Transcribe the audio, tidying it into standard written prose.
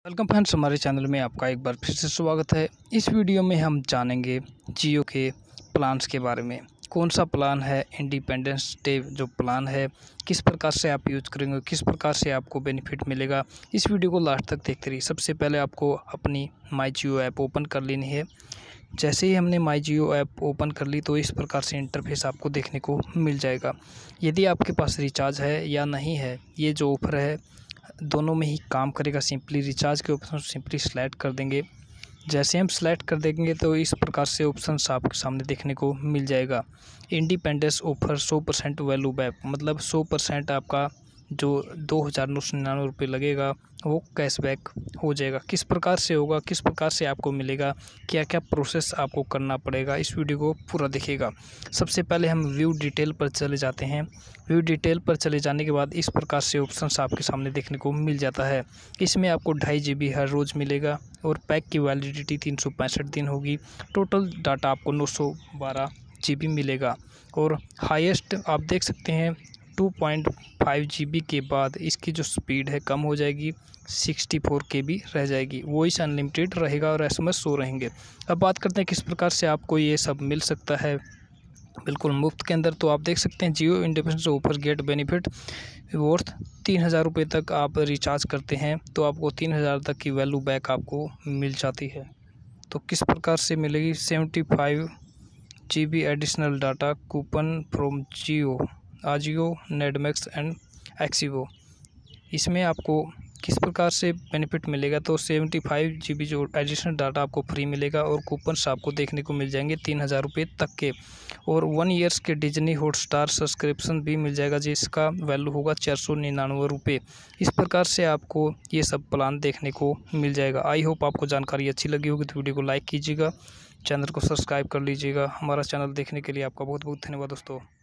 Welcome friends, हमारे channel में आपका एक बार फिर से स्वागत है। इस वीडियो में हम जानेंगे जियो के प्लान्स के बारे में। कौन सा प्लान है इंडिपेंडेंस डे जो प्लान है, किस प्रकार से आप यूज़ करेंगे, किस प्रकार से आपको बेनिफिट मिलेगा, इस वीडियो को लास्ट तक देखते रहिए। सबसे पहले आपको अपनी माई जियो ऐप ओपन कर लेनी है। जैसे ही हमने माई जियो ऐप ओपन कर ली तो इस प्रकार से इंटरफेस आपको देखने को मिल जाएगा। यदि आपके पास रिचार्ज है या नहीं है, ये जो ऑफ़र है दोनों में ही काम करेगा। सिंपली रिचार्ज के ऑप्शन सिंपली सेलेक्ट कर देंगे। जैसे हम सेलेक्ट कर देंगे तो इस प्रकार से ऑप्शंस आपके सामने देखने को मिल जाएगा। इंडिपेंडेंस ऑफर 100% वैल्यू बैक, मतलब 100% आपका जो 2,999 रुपये लगेगा वो कैशबैक हो जाएगा। किस प्रकार से होगा, किस प्रकार से आपको मिलेगा, क्या क्या प्रोसेस आपको करना पड़ेगा, इस वीडियो को पूरा देखिएगा। सबसे पहले हम व्यू डिटेल पर चले जाते हैं। व्यू डिटेल पर चले जाने के बाद इस प्रकार से ऑप्शंस आपके सामने देखने को मिल जाता है। इसमें आपको 2.5 GB हर रोज़ मिलेगा और पैक की वैलिडिटी 365 दिन होगी। टोटल डाटा आपको 912 GB मिलेगा और हाईएस्ट आप देख सकते हैं 2.5 GB के बाद इसकी जो स्पीड है कम हो जाएगी, 64 KB रह जाएगी। वॉइस अनलिमिटेड रहेगा और SMS 100 रहेंगे। अब बात करते हैं किस प्रकार से आपको ये सब मिल सकता है बिल्कुल मुफ्त के अंदर। तो आप देख सकते हैं Jio independence offer get benefit worth 3,000 रुपये तक आप रिचार्ज करते हैं तो आपको 3,000 तक की वैल्यू बैक आपको मिल जाती है। तो किस प्रकार से मिलेगी? 75 GB additional data coupon from Jio, AJIO, Netmeds and ixigo. इसमें आपको किस प्रकार से बेनिफिट मिलेगा? तो 75 GB जो एडिशनल डाटा आपको फ्री मिलेगा और कूपन्स आपको देखने को मिल जाएंगे 3,000 रुपये तक के, और 1 ईयर्स के डिज्नी हॉटस्टार सब्सक्रिप्शन भी मिल जाएगा जिसका वैल्यू होगा 499 रुपये। इस प्रकार से आपको ये सब प्लान देखने को मिल जाएगा। आई होप आपको जानकारी अच्छी लगी होगी तो वीडियो को लाइक कीजिएगा, चैनल को सब्सक्राइब कर लीजिएगा। हमारा चैनल देखने के लिए आपका बहुत बहुत धन्यवाद दोस्तों।